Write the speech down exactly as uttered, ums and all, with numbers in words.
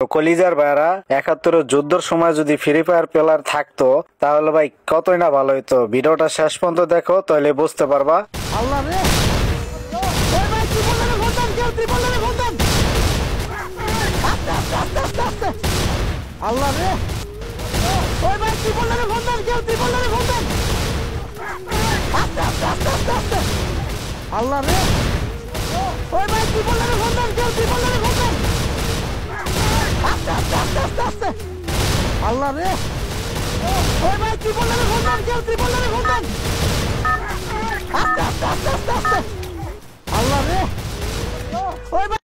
কলিজার ভাইরা একাত্তর যুদ্ধের সময় যদি ফ্রি ফায়ার প্লেয়ার থাকতো তাহলে ভাই কতই না ভালো হইতো। ভিডিওটা শেষ পর্যন্ত দেখো তাহলে বুঝতে পারবা। আল্লাহ রে ওই ভাই ত্রিপলের ফোন কেউ ত্রিপলের ফোন দেন আস্তে আস্তে আস্তে আস্তে আস্তে আল্লাহ রে ওই ভাই ত্রিপলের ফোন দেন কেউ ত্রিপলের ফোন দেন আস্তে আস্তে আস্তে আস্তে আস্তে আল্লাহ রে ওই ভাই ত্রিপলের ফোন দেন কেউ ত্রিপলের ফোন দেন আস্তে আস্তে আস্তে আস্তে আস্তে আল্লাহ রে ওই ভাই ত্রিপলের ফোন দেন কেউ ত্রিপলের ফোন দেন আস্তে আস্তে আস্তে আস্তে আস্তে আল্লাহ রে ওই